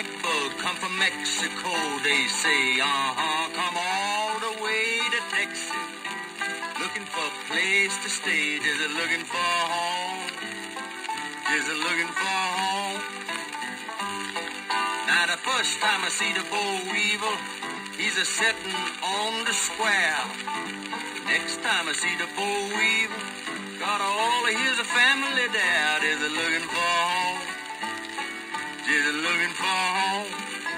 black bug come from Mexico, they say. Come all the way to Texas. Looking for a place to stay. Just looking for a home. Just looking for a home. Now the first time I see the boll weevil, he's a sitting on the square. Next time I see the boll weevil, got all of his family there. Just looking for a home. Just looking for a home.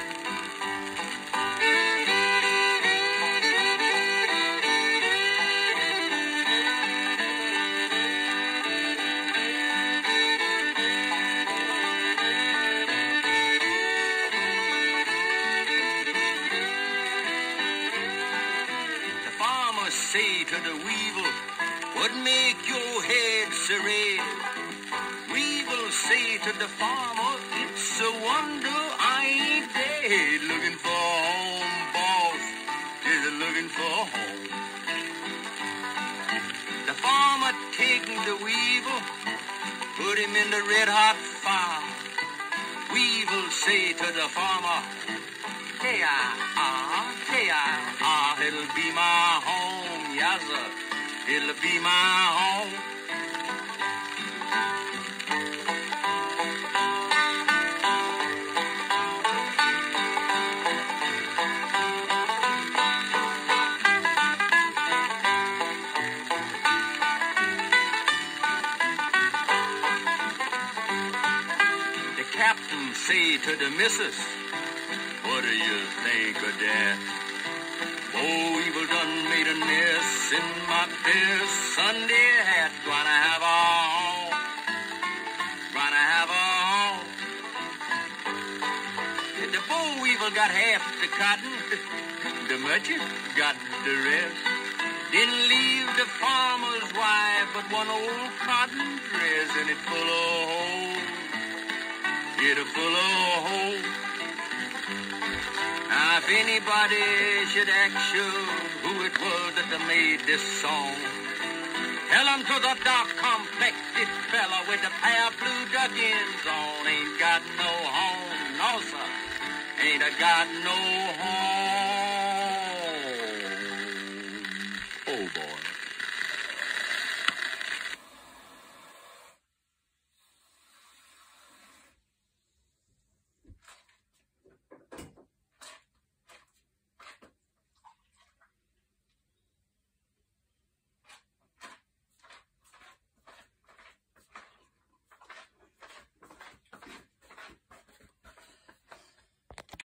Say to the weevil, what make your head so red? Weevil say to the farmer, it's a wonder I ain't dead. Looking for a home, boss, just looking for a home. The farmer taking the weevil, put him in the red hot fire. Weevil say to the farmer, it'll be my home, yasser, it'll be my home. The captain say to the missus, what do you think of that? Oh, evil done made a nest in my best Sunday hat. Gonna have a home. Gonna have a home. The boll weevil got half the cotton. The merchant got the rest. Didn't leave the farmer's wife but one old cotton dress, and it full of holes. It full of holes. Now, if anybody should ask you who it was that made this song, tell 'em to the dark complected fella with the pair of blue duckins on. Ain't got no home, no sir, ain't got no home. Oh boy.